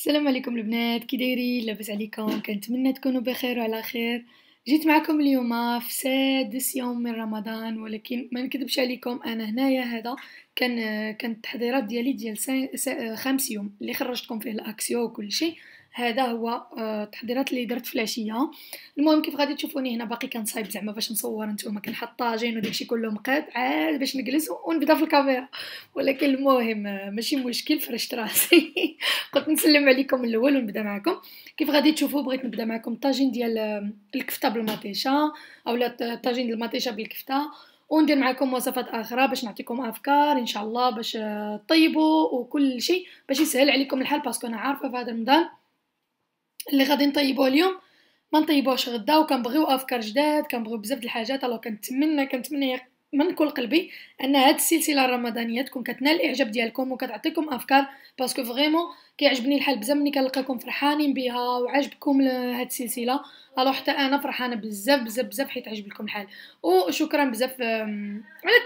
السلام عليكم البنات، كي دايرين؟ لاباس عليكم؟ كنتمنى تكونوا بخير وعلى خير. جيت معكم اليوم في سادس يوم من رمضان، ولكن ما نكذبش عليكم، انا هنايا هذا كان التحضيرات ديالي ديال 5 يوم اللي خرجتكم فيه الاكسيو وكل شيء. هذا هو التحضيرات اللي درت في العشيه. المهم كيف غادي تشوفوني هنا باقي كنصايب زعما باش نصور نتوما، كنحط طاجين وداكشي كله مقاد عاد باش نجلس ونبدا في الكاميرا. ولكن المهم ماشي مشكل، فرشت راسي قلت نسلم عليكم الاول ونبدا معكم. كيف غادي تشوفوا بغيت نبدا معكم الطاجين ديال الكفته بالمطيشه، اولا الطاجين ديال المطيشه بالكفته، وندير معكم وصفات اخرى باش نعطيكم افكار ان شاء الله باش طيبوا وكل شيء باش يسهل عليكم الحال، باسكو انا عارفه في هذا رمضان اللي غادي نطيبوه اليوم ما نطيبوش غدا، وكنبغيو افكار جداد، كنبغيو بزاف د الحاجات. الله كنتمنى من كل قلبي ان هاد السلسله الرمضانيه تكون كتنال الاعجاب ديالكم وكتعطيكم افكار، باسكو فريمون كيعجبني الحال بزاف ملي كنلقاكم فرحانين بها وعجبكم هاد السلسله. الو حتى انا فرحانه بزاف بزاف بزاف حيت عجب لكم الحال، وشكرا بزاف على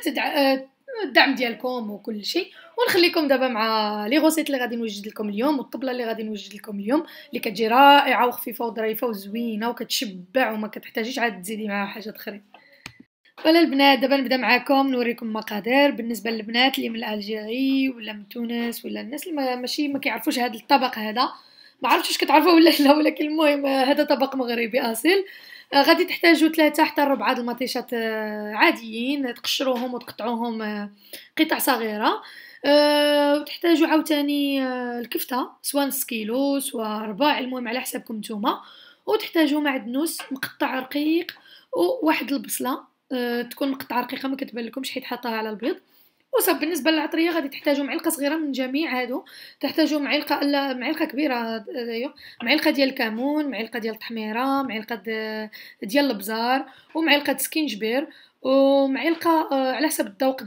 الدعم ديالكم وكل شيء. ونخليكم دابا مع لي غوسيت اللي غادي نوجد لكم اليوم، والطبله اللي غادي نوجد لكم اليوم اللي كتجي رائعه وخفيفه وظريفه وزوينه وكتشبع وما كتحتاجيش عاد تزيدي معها حاجات اخرين. فوالا البنات، دابا نبدا معكم نوريكم المقادير. بالنسبه للبنات اللي من الجزائر ولا من تونس ولا الناس اللي ماشي ما كيعرفوش هذا الطبق، هذا ما عرفتش واش كتعرفوه ولا لا، ولكن المهم هذا طبق مغربي اصيل. غادي تحتاجوا 3 حتى 4 المطيشات عاديين، تقشروهم وتقطعوهم قطع صغيره. وتحتاجوا عاوتاني الكفته سواء نص كيلو سواء ربع، المهم على حسابكم نتوما. وتحتاجوا معدنوس مقطع رقيق، وواحد البصله تكون مقطعه رقيقه ما كتبان لكمش حيت حطاها على البيض. وصافي. بالنسبه للعطريه غادي تحتاجوا معلقه صغيره من جميع هادو، تحتاجوا معلقه لا معلقه كبيره، معلقه ديال الكمون، معلقه ديال التحميره، معلقه ديال البزار، ومعلقه سكينجبير، ومعلقه على حسب الذوق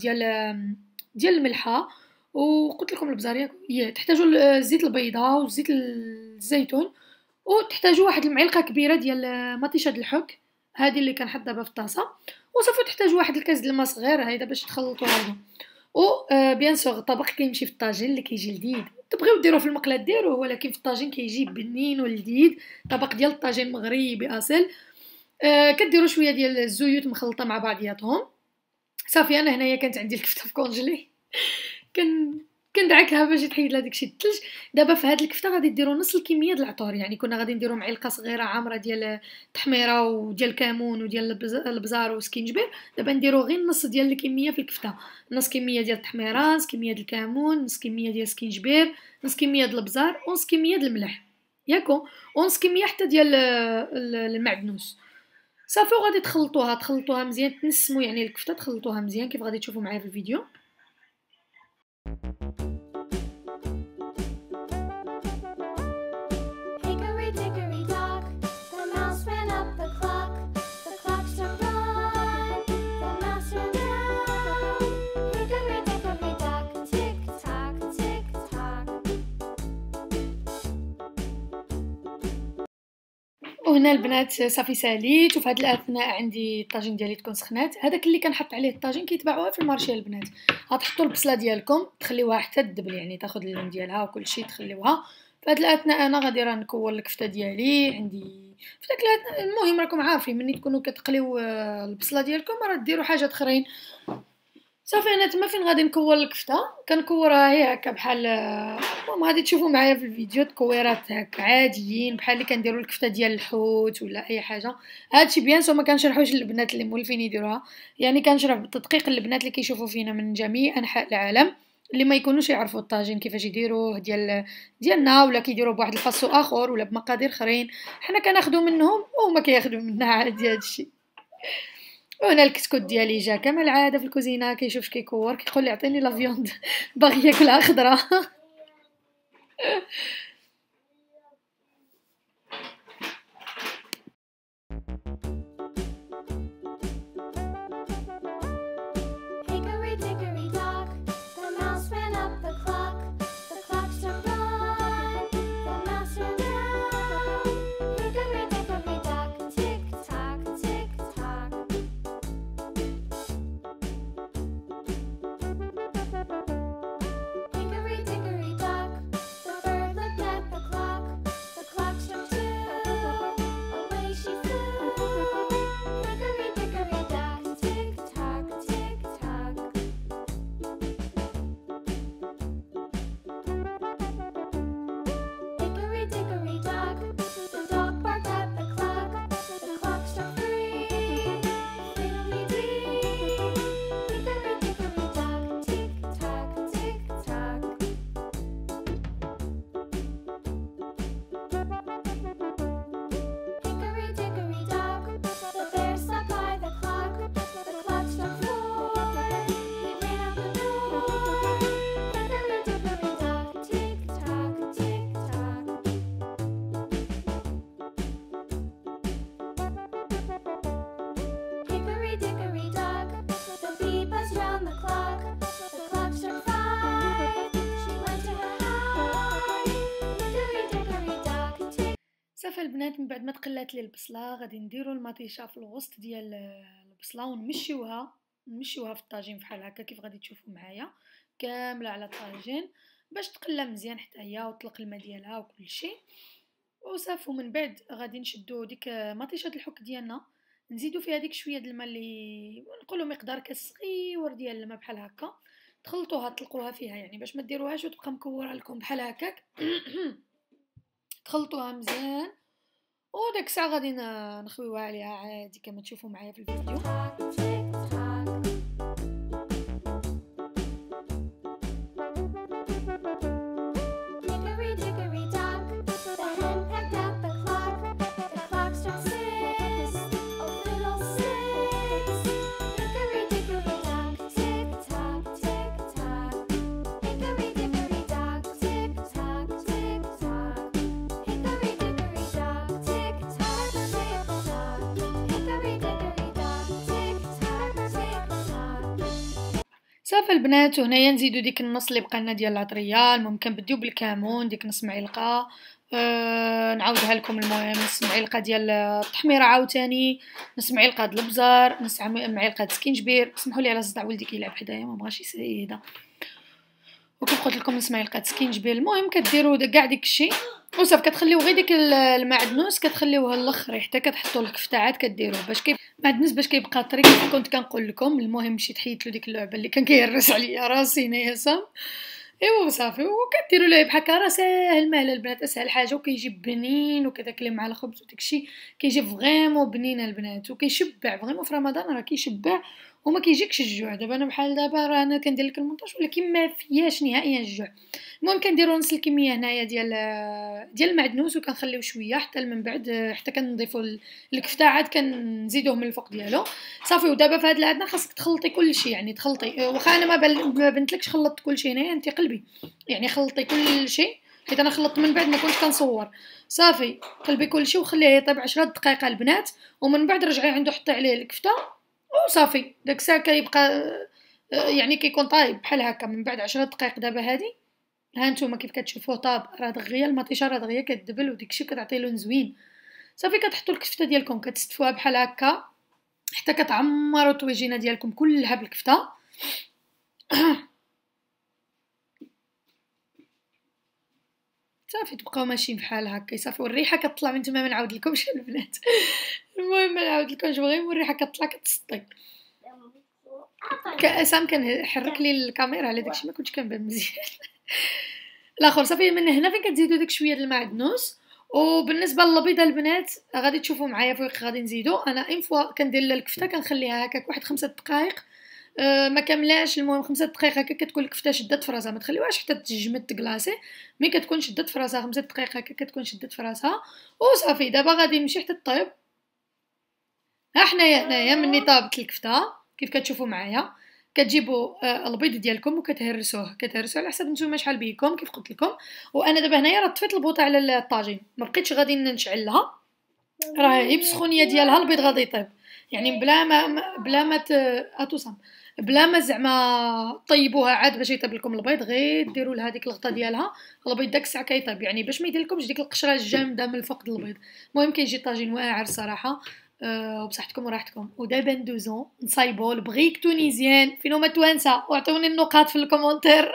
ديال الملحه. وقلت لكم البزار تحتاجوا زيت البيضاء وزيت الزيتون، وتحتاجوا واحد المعلقه كبيره ديال مطيشه الحك، هذه اللي كنحط دابا في الطاسه. وصافي تحتاجوا واحد الكاس د الماء صغير هيدا باش تخلطوا هذا. و بيان سور الطبق كيمشي في الطاجين اللي كيجي لذيذ، تبغيو ديروه في المقله ديروه، ولكن في الطاجين كيجي بنين ولذيذ. طبق ديال الطاجين مغربي اصيل. كديروا شويه ديال الزيوت مخلطه مع بعضياتهم. صافي انا هنايا كانت عندي الكفته في كونجلي كندعكها باش تحيد لها داكشي الثلج. دابا في هاد الكفته غادي ديروا نص الكميه ديال العطور، يعني كنا غادي نديروا معلقه صغيره عامره ديال التحميره وديال الكمون وديال البزار وسكينجبير. دابا نديروا غير نص ديال الكميه في الكفته، نص كميه ديال التحميره، نص كميه ديال الكمون، نص كميه ديال السكينجبير، نص كميه ديال البزار، ونص كميه ديال الملح ياكو، ونص كميه حتى ديال المعدنوس. صافي وغادي تخلطوها مزيان، تنسموا يعني الكفته تخلطوها مزيان كيف غادي تشوفوا معايا في الفيديو. Hickory dickory dock, the mouse ran up the clock. The clock struck one, the mouse ran down. Hickory dickory dock, tick tock, tick tock. وهنا البنات صافي ساليت، وفي هاد الاثناء عندي الطاجين ديالي تكون سخنات. هذاك اللي كنحط عليه الطاجين كيتباعوها في المارشي البنات. غتحطوا البصله ديالكم تخليوها حتى تدبل، يعني تاخذ اللون ديالها وكل شيء تخليوها. في هاد الاثناء انا غادي راه نكور الكفته ديالي عندي في داك الاثناء. المهم راكم عارفين ملي تكونوا كتقليو البصله ديالكم راه ديروا حاجات اخرين. صافي انا تما فين غادي نكور الكفته كنكورها هي هكا بحال المهم غادي تشوفوا معايا في الفيديو تكويرات هكا عاديين بحال اللي كنديروا الكفته ديال الحوت ولا اي حاجه. هادشي بيان سو ما كنشرحوش للبنات اللي مولفين يديروها، يعني كنشرح بالتدقيق للبنات اللي كيشوفوا فينا من جميع انحاء العالم اللي ما يكونوش يعرفوا الطاجين كيفاش يديروه ديالنا، ولا كيديروه بواحد الفاصو اخر ولا بمقادير اخرين. حنا كناخذوا منهم وهما كياخذوا منا عادي هادشي. وهنا الكسكوت ديالي جا كما العاده في الكوزينه كيشوف كيكور كيقول لي عطيني لا فيوند باغي ياكلها خضره. Hickory dickory dock, the mouse ran up the clock. The clock struck one, the mouse ran down. Hickory dickory dock, tick tock, tick tock. Hickory dickory dock, the bird looked البنات من بعد ما تقلات لي البصله غادي نديرو المطيشه في الوسط ديال البصله ونمشيوها في الطاجين بحال هكا كيف غادي تشوفوا معايا كامله على الطاجين باش تقلى مزيان حتى هي وتطلق الماء ديالها وكل شيء وصافي. ومن بعد غادي نشدو ديك مطيشه الحك ديالنا نزيدو فيها ديك شويه د الماء اللي نقولوا مقدار كاس صغيور ديال الماء بحال هكا تخلطوها تطلقوها فيها يعني باش ما ديروهاش وتبقى مكوره لكم بحال هكاك. تخلطوها مزيان وداك الساعه غادي نخويوها عليها عادي كما تشوفوا معايا في الفيديو. Hickory dickory dock, the hen pecked up the clock. The clock struck 6, oh little 6. Hickory dickory dock, tick tock, tick tock. Hickory dickory dock, tick tock, tick tock. Hickory dickory dock, tick tock, tick tock. Hickory dickory dock, tick tock, tick tock. صافي البنات وهنايا نزيدو ديك النص اللي بقى لنا ديال العطريه. المهم كنبديو بالكمون ديك نص معلقه نعاودها لكم. المهم نص معلقه ديال التحميره عاوتاني، نص معلقه د البزار، نص معلقه د سكينجبير. سمحوا لي على صداع ولدي كيلعب حدايا ما بغاش يسيدها وكيف قلت لكم نص معلقه سكينجبير. المهم كديروا كاع داك الشيء وصافي كتخليو غير ديك المعدنوس كتخليوها الاخر حتى كتحطوا الكفته عاد كديروه باش معدنوس باش كيبقى طري كيف كنت كنقول لكم. المهم مشيت حيت له ديك اللعبه اللي كان كيهرس عليا راسي نايا سام ايوا صافي وكديروا له بحال هكا. راه ساهل ماهل البنات اسهل حاجه وكيجي بنين وكذاك اللي مع الخبز وداكشي كيجي فريمون بنين البنات وكيشبع فريمون في رمضان راه كيشبع وما كيجيكش الجوع. دابا انا بحال دابا راه انا كندير لك المونطاج ولكن ما فياش نهائيا الجوع. المهم كنديروا نص الكميه هنايا ديال المعدنوس وكنخليو شويه حتى من بعد حتى كنضيفوا الكفته عاد كنزيدوه من الفوق ديالو صافي. ودابا في هاد العادنا خاصك تخلطي كلشي يعني تخلطي واخا انا ما بنتلكش خلطت كلشي هنايا انت قلبي يعني خلطي كلشي حيت انا خلطت من بعد ما كنتش كنصور صافي. قلبي كلشي وخليه يطيب 10 دقائق البنات ومن بعد رجعي عنده حطي عليه الكفته وصافي. داك الساعه كيبقى يعني كيكون طايب بحال هكا من بعد 10 دقائق. دابا هادي ها نتوما كيف كتشوفوا طاب راه دغيا المطيشه راه دغيا كتدبل وداكشي كتعطي لون زوين صافي. كتحطوا الكفته ديالكم كتستفوها بحال هكا حتى كتعمروا الطويجينه ديالكم كلها بالكفته. صافي تبقاو ماشيين بحال هكا صافي. والريحه كتطلع من تما ما نعاود لكمش البنات. المهم ما نعاود لكمش بغيت والريحه كتطلع كتسطي سام كنحرك لي الكاميرا على داكشي ما كنتش كنبان مزيان. الاخر صافي من هنا فين كتزيدوا داك شويه د المعدنوس. وبالنسبه للبيضه البنات غادي تشوفوا معايا فوق غادي نزيدو. انا اين فوا كندير الكفته كنخليها هكاك واحد 5 دقائق ما كاملاش. المهم 5 دقائق هكا كتكون الكفته شدات في راسها ما تخليوهاش حتى تجمد تكلاصي مي كتكون شدات في راسها 5 دقائق هكا كتكون شدات في راسها وصافي. دابا غادي نمشي حتى طيب. ها حنايا مني طابت الكفته كيف كتشوفوا معايا كتجيبوا البيض ديالكم وكتهرسوه على حسب نتوما شحال بيكم كيف قلت لكم. وانا دابا هنايا راه طفيت البوطه على الطاجين ما بقيتش غادي نشعل لها راه هي بسخونيه ديالها البيض غادي يطيب يعني بلا ما زعما طيبوها عاد باش يطيب لكم البيض غير ديروا لها ديك الغطا ديالها البيض داك الساعه كيطيب يعني باش ما يدير لكمش ديك القشره الجامده من الفوق ديال البيض. المهم كيجي طاجين واعر الصراحه وبصحتكم وراحتكم. ودابا ندوزو نصايبو البغيك تونيزيان فين هما توانسه واعطوني النقاط في الكومونتير.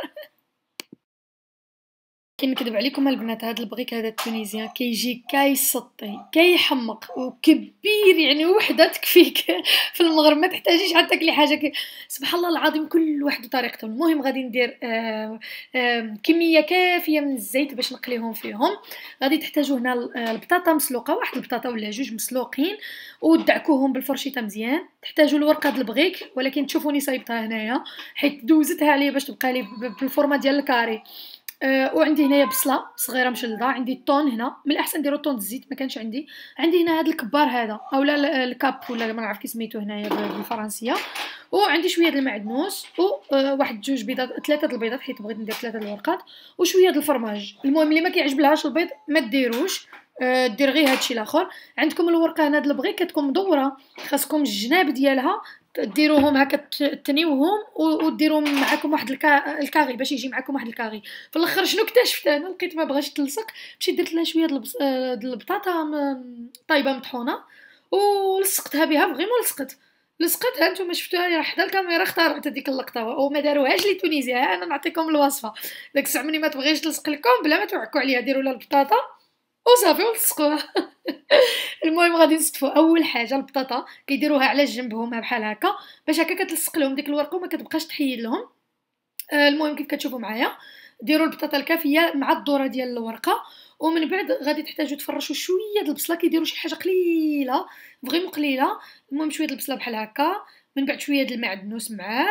كنكذب عليكم البنات هذا البغيك هذا التونيزيان كيجي كيسطي كيحمق وكبير يعني وحده تكفيك في المغرب ما تحتاجيش حتى تاكلي حاجه سبحان الله العظيم كل واحد وطريقته. المهم غادي ندير كميه كافيه من الزيت باش نقليهم فيهم. غادي تحتاجوا هنا البطاطا مسلوقه واحد البطاطا ولا جوج مسلوقين ودعكوهم بالفرشيطه مزيان. تحتاجوا الورقه د البغيك ولكن تشوفوني صايبتها هنايا حيت دوزتها عليه باش تبقى لي بالفورمه ديال الكاري. وعندي هنايا بصله صغيره مشلضه. عندي الطون هنا من الاحسن ديروا الطون الزيت ما كانش عندي هنا هذا الكبار هذا اولا الكاب ولا ما نعرف كي سميتو هنايا بالفرنسيه. وعندي شويه د المعدنوس وواحد 2 بيضات 3 د البيضات حيت بغيت ندير 3 د الورقات وشويه د الفرماج. المهم اللي ما كيعجبلهاش البيض ما ديروش دير غير هادشي الاخر. عندكم الورقه هنا د البغيك كتكون مدوره خاصكم الجناب ديالها ديروهم هكا تنيوهم وديروهم معاكم واحد الكاغي باش يجي معاكم واحد الكاغي. في الاخر شنو اكتشفت انا؟ لقيت ما بغاش تلصق، مشيت درت لها شويه د البطاطا طايبه مطحونه ولصقتها بها فريمون لصقتها. نتوما شفتوها راه حدا الكاميرا اختارت هذيك اللقطه وما داروهاش لي تونيزيا. انا نعطيكم الوصفه. داك الساعه ملي ما تبغيش تلصق لكم بلا ما توعكوا عليها ديروا لها البطاطا وصافي ولصقوها. المهم غادي نصطفوا اول حاجه البطاطا كيديروها على جنب هما بحال هكا باش هكا كتلصق لهم ديك الورقه وما كتبقاش تحيد لهم. المهم كيف كتشوفوا معايا ديروا البطاطا الكافيه مع الذره ديال الورقه، ومن بعد غادي تحتاجوا تفرشوا شويه د البصله. كيديروا شي حاجه قليله فريمون قليله. المهم شويه د البصله بحال هكا، من بعد شويه د المعدنوس معاه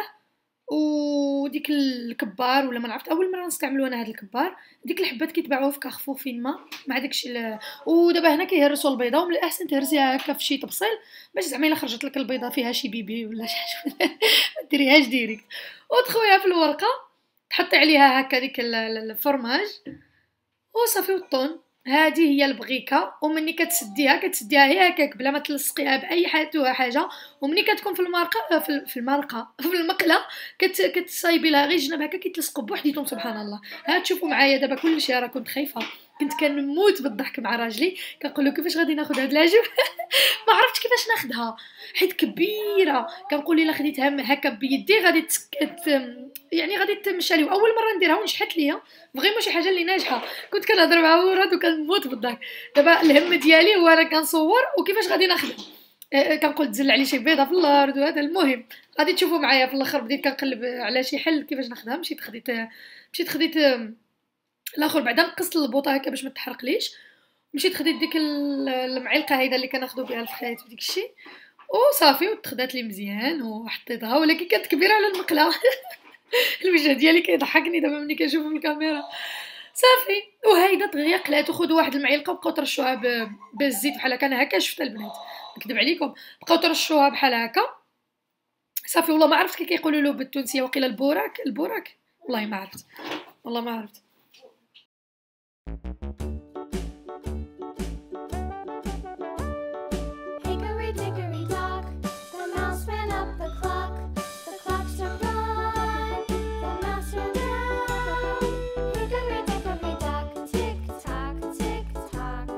وديك الكبار ولا ما عرفت اول مره نستعملوا انا هذا الكبار. ديك الحبات كيتباعوه في كارفور فين ما مع داكشي ودابا هنا كيهرسوا البيضه، ومن الاحسن تهرسيها هكا في شي طبسيل باش زعما الا خرجت لك البيضه فيها شي بيبي ولا شي حاجه ما ديريهاش ديريكت وتخويها في الورقه، تحطي عليها هكا ديك الفرماج وصافي والطون. هذه هي البغيكه. ومني كتسديها هي هكاك بلا ما تلصقيها باي حاجه. ومني كتكون في المرقه في المقله كتصايبي لها غير جنب هكا كيتلصقوا بوحديتهم. سبحان الله. ها تشوفوا معايا دابا كلشي راه كنت خايفه، كنت كنموت بالضحك مع راجلي كنقول له كيفاش غادي ناخذ هاد العجب. ما عرفتش كيفاش ناخذها حيت كبيره. كنقول الا خديتها هكا بيدي غادي يعني غادي تمشى لي. اول مره نديرها ونجحت ليا فريمون شي حاجه اللي ناجحه. كنت كنهضر مع ولاد وكنموت بالضحك. دابا الهم ديالي هو انا كنصور وكيفاش غادي ناخذها. كنقول تزل عليه شي بيضه في الارض وهذا. المهم غادي تشوفوا معايا في الاخر بديت كنقلب على شي حل كيفاش ناخذها. مشيت خديت الاخر بعدا نقصت البوطه هكا باش ما تحرقليش. مشيت خديت ديك المعلقه هيدا اللي كناخذوا بها الفخيت وديك الشيء وصافي وتخدات لي مزيان وحطيتها، ولكن كانت كبيره على المقله. الوجه ديالي كيضحكني دابا ملي كنشوف في الكاميرا. صافي وهيدا دغيا قلات وخذوا واحد المعلقه وبقاو ترشوها بالزيت بحال هكا. انا هكا شفت البنات نكذب عليكم بقاو ترشوها بحال هكا. صافي والله ما عرفت كي كيقولوا له بالتونسيه وقيله البوراك والله ما عرفت. Hickory dickory dock, the mouse ran up the clock. The clock struck one, the mouse ran down. Hickory dickory dock, tick tock, tick tock.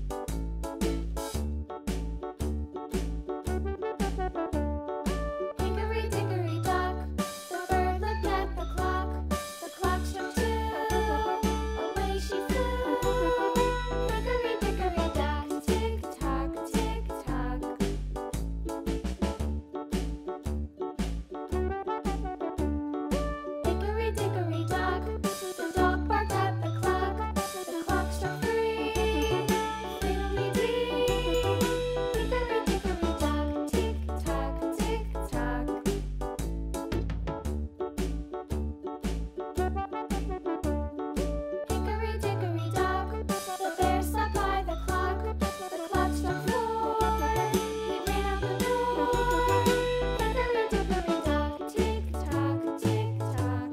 Hickory dickory dock, the bird looked at the clock. The clock struck two, away she flew. Hickory dickory dock, tick tock, tick tock. Hickory dickory dock, the dog barked at the clock. The clock struck three, fiddly-dee. Hickory dickory dock, tick tock, tick tock. Hickory dickory dock, the bear sat by the clock. The clock struck four, he ran out the door. Hickory dickory dock, tick tock, tick tock.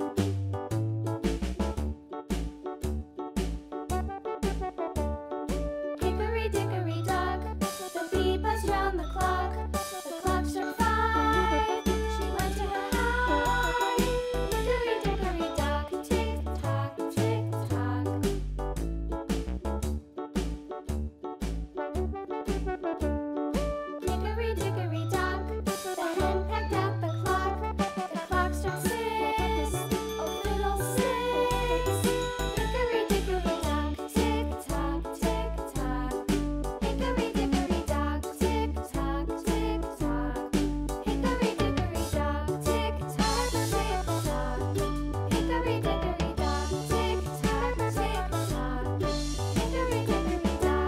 Hickory dickory dock, the bee buzzed round the clock. The clock struck five, she went to her hive. Hickory dickory dock, tick tock, tick tock. Hickory dickory dock, the hen pecked at the clock. The clock struck six, oh fiddlesticks. Hickory dickory dock, tick tock, tick tock. Hickory dickory dock, tick tock, tick tock. Hickory dickory dock, tick tock, tick tock. Hickory dickory dock, tick tock, tick tock. Hickory dickory dock.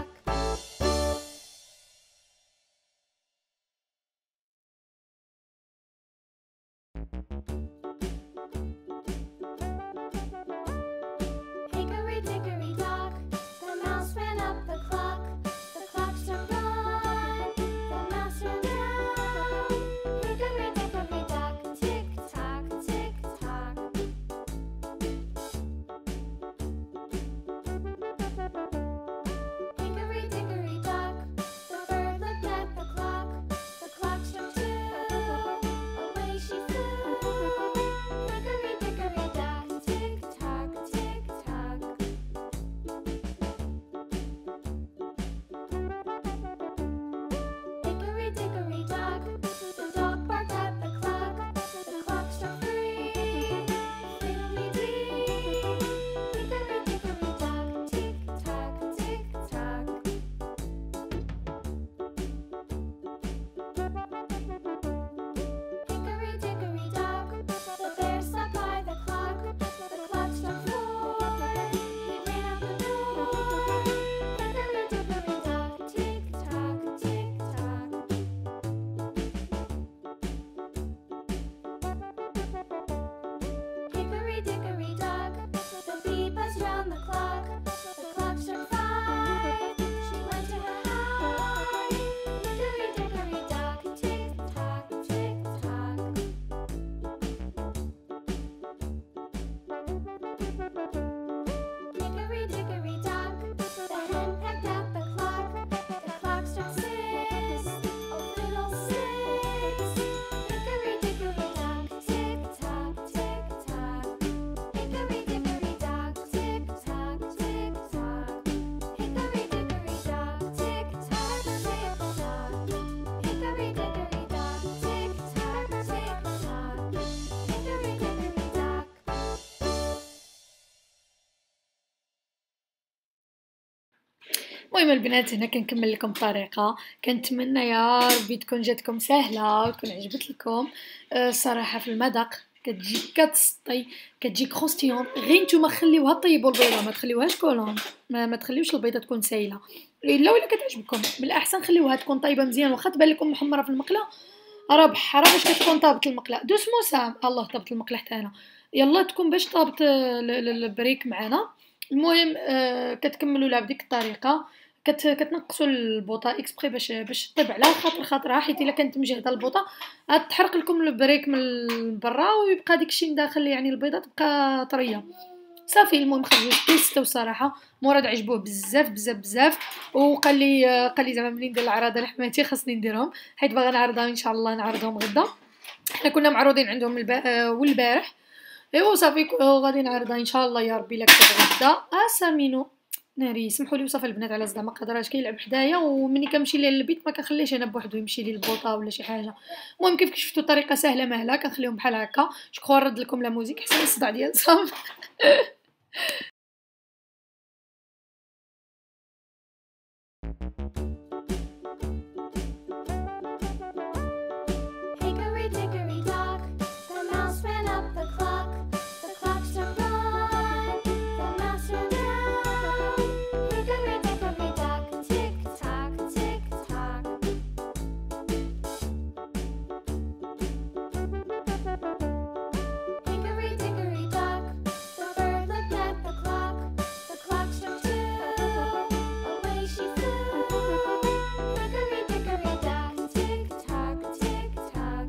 Hickory dickory dock, the mouse ran up the clock. The clock struck one, the mouse ran down. Hickory dickory dock, tick tock, tick tock. Hickory dickory dock, the bird looked at the clock. The clock struck two, المهم البنات هنا كنكمل لكم الطريقه. كنتمنى يا ربي تكون جاتكم سهله وتكون عجبت لكم. الصراحه في المذاق كتجي كتسطي، كتجي كروستيون. غير نتوما خليوها طيبوا البيضه، ما تخليوهاش كولون، ما تخليوش البيضه تكون سايله. الا ولا كتعجبكم بالاحسن خليوها تكون طيبه مزيان. واخا تبان لكم محمره في المقله، راه بحرا باش كتكون طابت المقله. دوسمو سام الله طابت المقله حتى انا. يلا تكون باش طابت البريك معنا. المهم كتكملوا لها بديك الطريقه. كتنقصوا البوطه اكسبري باش طيب على خاطرها، حيت الا كانت مجهده البوطه غتحرق لكم البريك من برا ويبقى داكشي داخل، يعني البيضه تبقى طريه. صافي المهم خرجوا تيستو الصراحه. مراد عجبوه بزاف بزاف بزاف، قال لي زعما ملي ندير العراضه لحماتي خاصني نديرهم، حيت باغا نعرضها ان شاء الله نعرضهم غدا. حنا كنا معروضين عندهم والبارح. ايوا صافي غادي نعرضها ان شاء الله يا ربي الا كتب غدا. سامينو ناري سمحوا لي وصافي البنات على زعما قدراش كيلعب حدايا، ومني كنمشي ليه للبيت ما كنخليش انا بوحدو يمشي لي البوطه ولا شي حاجه. المهم كيف شفتوا طريقه سهله مهله كنخليهم بحال هكا. شكون نرد لكم لا موزيك حسن الصداع ديال صام. Hickory dickory dock, the mouse ran up the clock. The clock struck one, the mouse ran down. Hickory dickory dock, tick tock, tick tock. Hickory dickory dock, the bird looked at the clock. The clock struck two, away she flew. Hickory dickory dock, tick tock, tick tock.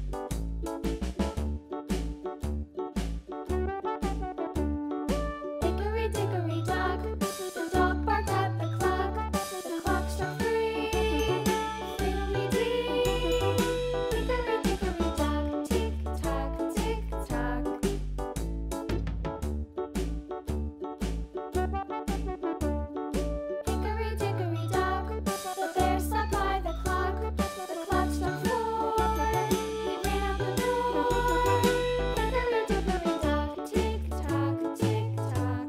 Hickory dickory dock, the dog barked at the clock. The clock struck three, fiddly-dee. Hickory dickory dock, tick tock, tick tock. Hickory dickory dock, the bear sat by the clock. The clock struck four, he ran out the door. Hickory dickory dock, tick tock, tick tock.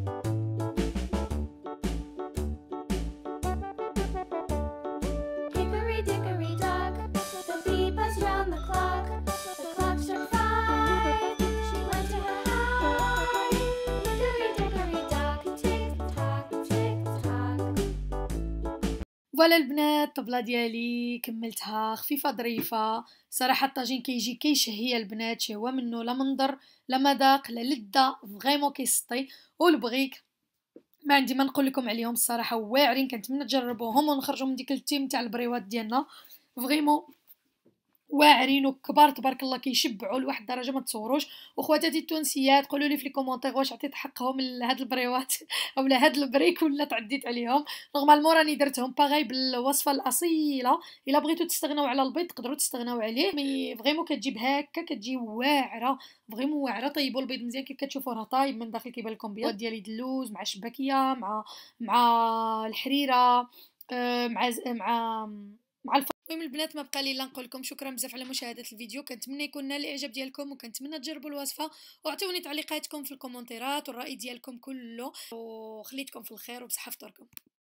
Hickory dickory dock, the bee buzzed round the clock. The clock struck five, she went to her hive. Hickory dickory dock, tick tock, tick tock. فوالا البنات الطبله ديالي كملتها خفيفه ظريفه. صراحه الطاجين كيجي كيشهي البنات، شهوه منه لا منظر لا مذاق لا لذه، فريمون كيسطي. والبغيك ما عندي ما نقول لكم عليهم الصراحه واعرين. كنتمنى تجربوهم ونخرجوا من ديك التيم تاع البريوات ديالنا. فريمون واعرين وكبار تبارك الله، كيشبعوا لواحد الدرجه ما تصوروش. وخواتاتي التونسيات قولوا لي في لي كومونتير واش عطيت حقهم لهاد البريوات اولا هاد البريك ولا تعديت عليهم. نورمالمون راني درتهم باغي بالوصفه الاصيله. الا بغيتو تستغناو على البيض تقدروا تستغناو عليه، مي فريمون كتجيب هكا كتجي واعره، فريمون واعره. طيبوا البيض مزيان كيف كتشوفوا راه طايب من داخل كيبان لكم بيض ديالي دلوز مع الشباكيه مع الحريره، مع المهم البنات ما بقى لي الا نقول لكم شكرا بزاف على مشاهده الفيديو. كنتمنى يكون نال الاعجاب ديالكم، وكنتمنى تجربوا الوصفه واعطوني تعليقاتكم في الكومنتات والراي ديالكم كله، وخليتكم في الخير وبصحه فطوركم.